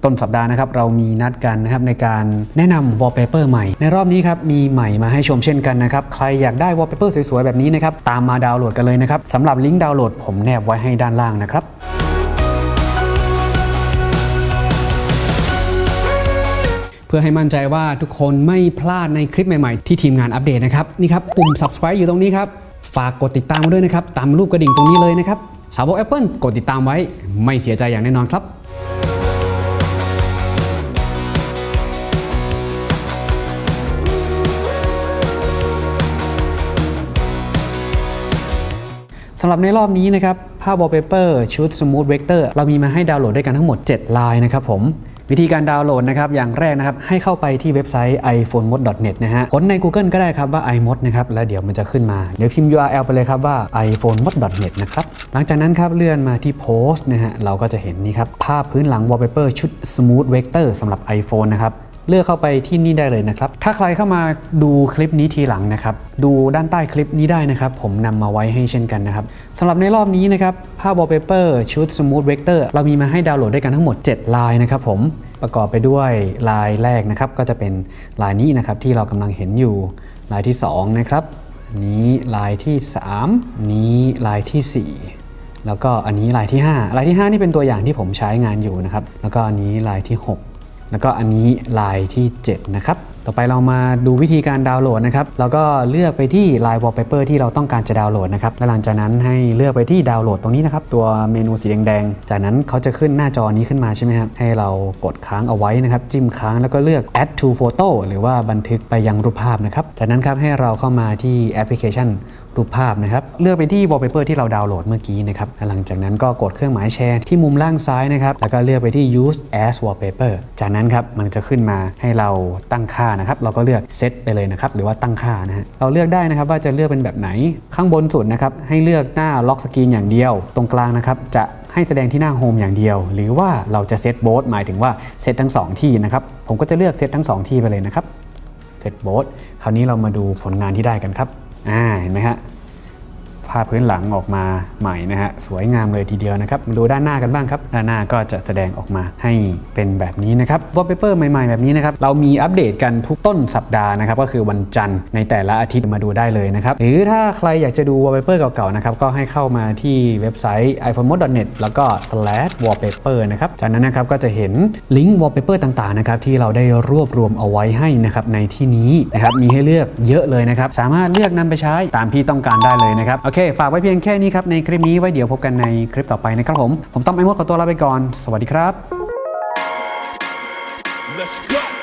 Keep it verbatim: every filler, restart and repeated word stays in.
ต้นสัปดาห์นะครับเรามีนัดกันนะครับในการแนะนำ wallpaper ใหม่ในรอบนี้ครับมีใหม่มาให้ชมเช่นกันนะครับใครอยากได้ wallpaper สวยๆแบบนี้นะครับตามมาดาวน์โหลดกันเลยนะครับสำหรับลิงก์ดาวน์โหลดผมแนบไว้ให้ด้านล่างนะครับเพื่อให้มั่นใจว่าทุกคนไม่พลาดในคลิปใหม่ๆที่ทีมงานอัปเดตนะครับนี่ครับปุ่ม subscribe อยู่ตรงนี้ครับฝากกดติดตามด้วยนะครับตามรูปกระดิ่งตรงนี้เลยนะครับสาวก Apple กดติดตามไว้ไม่เสียใจอย่างแน่นอนครับสำหรับในรอบนี้นะครับภาพ wallpaper ชุด Smooth Vector เรามีมาให้ดาวน์โหลดด้วยกันทั้งหมดเจ็ดลายนะครับผมวิธีการดาวน์โหลดนะครับอย่างแรกนะครับให้เข้าไปที่เว็บไซต์ ไอโฟนมด ดอท เน็ต นะฮะค้นใน Google ก็ได้ครับว่า iMod นะครับแล้วเดี๋ยวมันจะขึ้นมาเดี๋ยวพิมพ์ ยู อาร์ แอล ไปเลยครับว่า ไอโฟนมด ดอท เน็ต นะครับหลังจากนั้นครับเลื่อนมาที่โพสต์นะฮะเราก็จะเห็นนี่ครับภาพพื้นหลัง wallpaper ชุด Smooth Vector สำหรับ iPhone นะครับเลือกเข้าไปที่นี่ได้เลยนะครับถ้าใครเข้ามาดูคลิปนี้ทีหลังนะครับดูด้านใต้คลิปนี้ได้นะครับผมนำมาไว้ให้เช่นกันนะครับสำหรับในรอบนี้นะครับภาพ wallpaper ชุด Smooth Vector เรามีมาให้ดาวน์โหลดด้วยกันทั้งหมดเจ็ดลายนะครับผมประกอบไปด้วยลายแรกนะครับก็จะเป็นลายนี้นะครับที่เรากำลังเห็นอยู่ลายที่สองนะครับนี้ลายที่สามนี้ลายที่สี่แล้วก็อันนี้ลายที่ห้าลายที่ห้านี่เป็นตัวอย่างที่ผมใช้งานอยู่นะครับแล้วก็อันนี้ลายที่หกแล้วก็อันนี้ลายที่เจ็ดนะครับต่อไปเรามาดูวิธีการดาวน์โหลดนะครับแล้วก็เลือกไปที่ลาย wallpaper ที่เราต้องการจะดาวน์โหลดนะครับและหลังจากนั้นให้เลือกไปที่ดาวน์โหลดตรงนี้นะครับตัวเมนูสีแดงๆจากนั้นเขาจะขึ้นหน้าจอนี้ขึ้นมาใช่ไหมครับให้เรากดค้างเอาไว้นะครับจิ้มค้างแล้วก็เลือก add to photo หรือว่าบันทึกไปยังรูปภาพนะครับจากนั้นครับให้เราเข้ามาที่แอปพลิเคชันรูปภาพนะครับเลือกไปที่ wallpaper ที่เราดาวน์โหลดเมื่อกี้นะครับหลังจากนั้นก็กดเครื่องหมายแชร์ที่มุมล่างซ้ายนะครับแล้วก็เลือกไปที่ use as wallpaper จากนั้นครับมันจะขึ้นมาให้เราตั้งค่านะครับเราก็เลือกเซตไปเลยนะครับหรือว่าตั้งค่านะฮะเราเลือกได้นะครับว่าจะเลือกเป็นแบบไหนข้างบนสุดนะครับให้เลือกหน้าล็อกสกรีนอย่างเดียวตรงกลางนะครับจะให้แสดงที่หน้าโฮมอย่างเดียวหรือว่าเราจะเซตโบสหมายถึงว่าเซตทั้งสองที่นะครับผมก็จะเลือกเซตทั้งสองที่ไปเลยนะครับเซตโบสคราวนี้เรามาดูผลงานที่ได้กันครับอ่าเห็นไหมฮะภาพพื้นหลังออกมาใหม่นะฮะสวยงามเลยทีเดียวนะครับมาดูด้านหน้ากันบ้างครับด้านหน้าก็จะแสดงออกมาให้เป็นแบบนี้นะครับ wallpaper ใหม่ๆแบบนี้นะครับเรามีอัปเดตกันทุกต้นสัปดาห์นะครับก็คือวันจันทร์ในแต่ละอาทิตย์มาดูได้เลยนะครับหรือถ้าใครอยากจะดู wallpaper เก่าๆนะครับก็ให้เข้ามาที่เว็บไซต์ ไอโฟนมด ดอท เน็ต แล้วก็ สแลช วอลเปเปอร์ นะครับจากนั้นนะครับก็จะเห็นลิงก์ wallpaper ต่างๆนะครับที่เราได้รวบรวมเอาไว้ให้นะครับในที่นี้นะครับมีให้เลือกเยอะเลยนะครับสามารถเลือกนำไปใช้ตามที่ต้องการได้เลยนะครับโอเคฝากไว้เพียงแค่นี้ครับในคลิปนี้ไว้เดี๋ยวพบกันในคลิปต่อไปนะครับผมผมต้อมไอมดขอตัวลาไปก่อนสวัสดีครับ Let's go